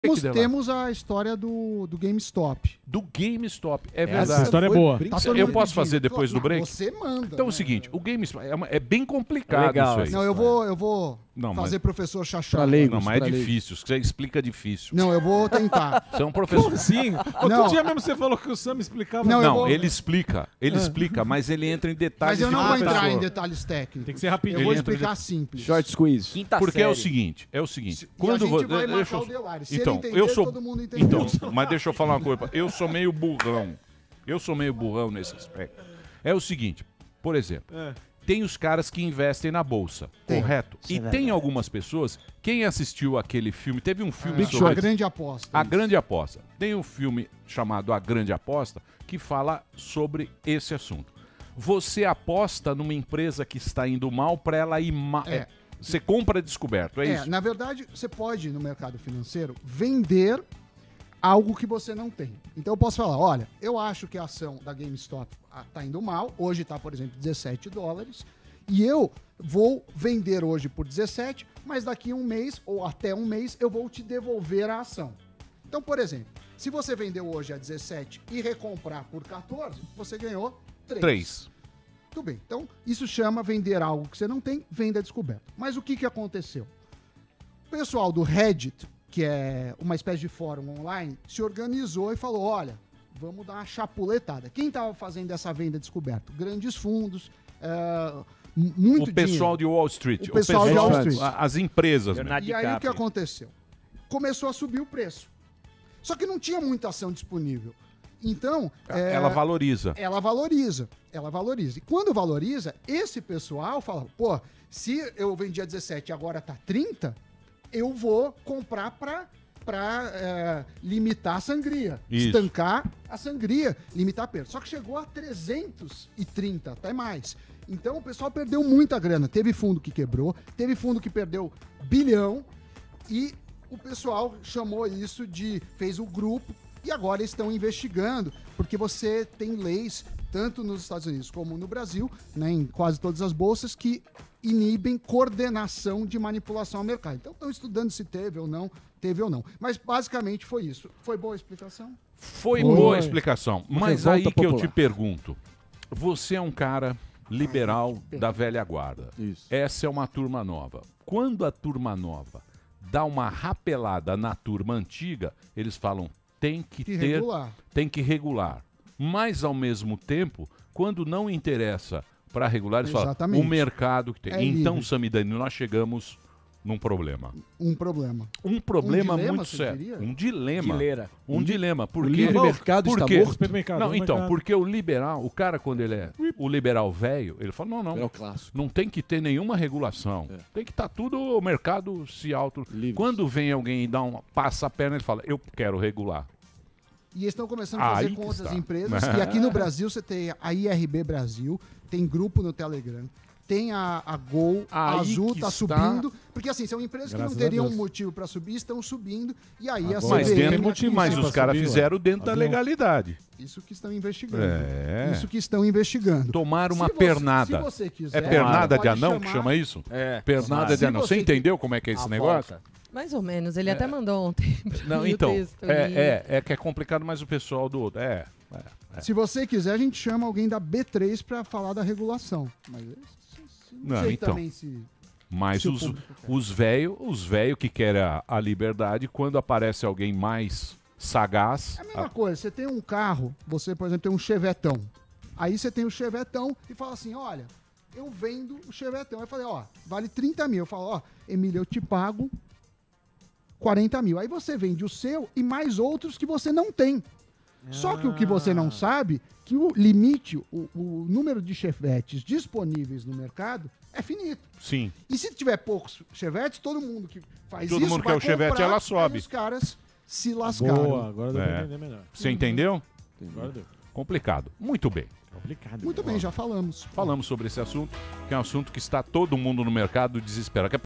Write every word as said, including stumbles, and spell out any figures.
Temos, temos a história do, do GameStop. Do GameStop, é Essa verdade. história é boa. Tá eu posso fazer depois não, do break? Você manda. Então é o né? seguinte, o GameStop é, uma, é bem complicado É legal, isso aí. Não, eu vou, eu vou Não, fazer mas- professor Chachá. Pra leigos, Não, mas é pra leigos. difícil, você explica difícil. Não, eu vou tentar. Você é um professor. Sim. Outro Não. dia mesmo você falou que o Sam explicava. Não, eu Não, vou- ele explica, ele explica, mas ele entra em detalhes Mas eu não de vou professor. entrar em detalhes técnicos. Tem que ser rapidinho. Eu vou Ele entra explicar de- simples. Short squeeze. Quinta Porque é o série. seguinte, é o seguinte, E quando a gente vo- vai deixa marcar eu- o Delari. Se então, ele entender, eu sou todo mundo entendeu. Então, mas deixa eu falar uma coisa, eu sou meio burrão. Eu sou meio burrão nesse aspecto. É o seguinte, por exemplo, É. tem os caras que investem na bolsa, Tem. correto? Isso E é tem verdade. algumas pessoas, quem assistiu aquele filme, teve um filme Ah, sobre a grande aposta. A Grande Aposta. Tem um filme chamado A Grande Aposta que fala sobre esse assunto. Você aposta numa empresa que está indo mal para ela ir mal. É. Você compra descoberto, é, É, isso? na verdade, você pode, no mercado financeiro, vender algo que você não tem. Então eu posso falar, olha, eu acho que a ação da GameStop está indo mal, hoje está, por exemplo, dezessete dólares, e eu vou vender hoje por dezessete, mas daqui a um mês, ou até um mês, eu vou te devolver a ação. Então, por exemplo, se você vendeu hoje a dezessete e recomprar por quatorze, você ganhou três. Três. Tudo bem. Então, isso chama vender algo que você não tem, venda descoberta. Mas o que, que aconteceu? O pessoal do Reddit, que é uma espécie de fórum online, se organizou e falou, olha, vamos dar uma chapuletada. Quem estava fazendo essa venda descoberta? Grandes fundos, é, m- muito O pessoal dinheiro. de Wall Street. O pessoal de Wall Street. a- As empresas. né? Leonardo E aí o que DiCaprio. aconteceu? Começou a subir o preço. Só que não tinha muita ação disponível. Então, é, Ela valoriza. ela valoriza, ela valoriza. E quando valoriza, esse pessoal fala, pô, se eu vendi a dezessete e agora tá trinta, eu vou comprar pra, pra é, limitar a sangria, Isso. estancar a sangria, limitar a perda. Só que chegou a trezentos e trinta, até mais. Então o pessoal perdeu muita grana. Teve fundo que quebrou, teve fundo que perdeu bilhão e o pessoal chamou isso de, fez o grupo e agora estão investigando, porque você tem leis, tanto nos Estados Unidos como no Brasil, né, em quase todas as bolsas, que inibem coordenação de manipulação ao mercado. Então estão estudando se teve ou não, teve ou não. Mas basicamente foi isso. Foi boa a explicação? Foi Foi. boa a explicação. Mas Revolta aí que eu popular. te pergunto. Você é um cara liberal da velha guarda. Isso. Essa é uma turma nova. Quando a turma nova dá uma rapelada na turma antiga, eles falam, tem que, Que ter, regular. tem que regular. Mas, ao mesmo tempo, quando não interessa para regular, eles falam, Exatamente. o mercado que tem. É Então, livre. Samidani, nós chegamos num problema. Um problema. Um problema dilema, muito você sério. diria? Um dilema. Dileira. Um dilema. Porque, livre mercado por está quê? morto? Supermercado, Não, supermercado. então, porque o liberal, o cara quando ele é o liberal velho, ele fala, não, não, É o clássico. não tem que ter nenhuma regulação. É. Tem que estar tudo, o mercado se auto... Livre. Quando vem alguém e dá um, passa a perna, ele fala, eu quero regular. E eles estão começando a fazer Aí com que outras está. empresas. E aqui no Brasil você tem a I R B Brasil, tem grupo no Telegram, tem a, a Gol, a Aí Azul que tá está. subindo. Porque assim, são empresas Graças que a não teriam Deus. motivo para subir, estão subindo. E aí a Agora Mas, tem C V M, dentro, motivo mas sim os pra caras subir, fizeram dentro da Avião. legalidade. isso que estão investigando. É. Isso que estão investigando. Tomar uma Se você- pernada. se você quiser, É pernada pode de anão que chamar- chama isso? É. Pernada Se de anão. Você você- entendeu como é que é esse A negócio? volta. Mais ou menos, ele até mandou ontem. pra Não, mim o então, texto, é, e- é, é que é complicado, mas o pessoal do outro. É, é, é. Se você quiser, a gente chama alguém da B três para falar da regulação. Mas eu não, Não, sei então. também se... Mas Se o os, público quer. os velhos os velho que querem a, a liberdade, quando aparece alguém mais sagaz. É a mesma a- coisa, você tem um carro, você, por exemplo, tem um Chevetão. Aí você tem o Chevetão e fala assim, olha, eu vendo o Chevetão. Aí eu falei, ó, vale trinta mil. Eu falo, ó, Emílio, eu te pago quarenta mil. Aí você vende o seu e mais outros que você não tem. Só que o que você não sabe, que o limite, o, o número de chevetes disponíveis no mercado é finito. Sim. E se tiver poucos chevetes, todo mundo que faz Todo isso mundo vai quer o chevette, comprar, ela aí sobe. os caras se lascaram. Boa, agora deu pra É. entender melhor. Você entendeu? Agora deu. Complicado. Muito bem. Complicado. Muito bem, já falamos. Falamos sobre esse assunto, que é um assunto que está todo mundo no mercado desesperado.